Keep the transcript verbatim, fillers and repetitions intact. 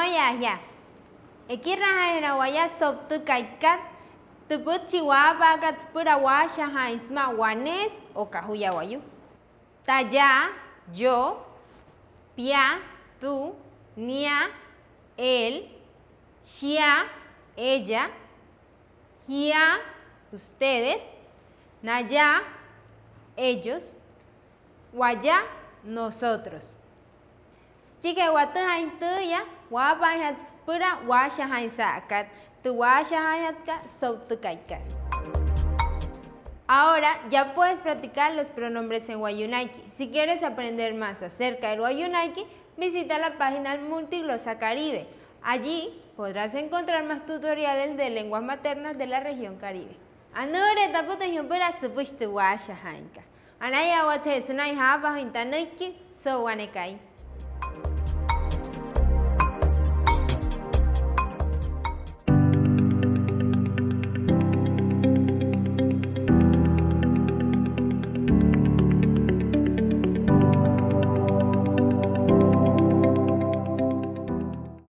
ya ya. Ekiraha era waya sop tu kaikat. Tu put chihuahua gat spura washa ha isma wanes o kahuya wayu. Taya, yo, pia, tú, nia, él, shia, ella, hia, ustedes, naya, ellos, waya, nosotros. Chique watu hain tuya, wapa hat spura washa hain sakat, tu washa hain ka so tu kaikat. Ahora ya puedes practicar los pronombres en Wayunaiki. Si quieres aprender más acerca del Wayunaiki, visita la página Multiglosa Caribe. Allí podrás encontrar más tutoriales de lenguas maternas de la región Caribe. Anure taputo himpura supushtu washa hainka. Anaya wate sunai haba hintanuiki so wanekai.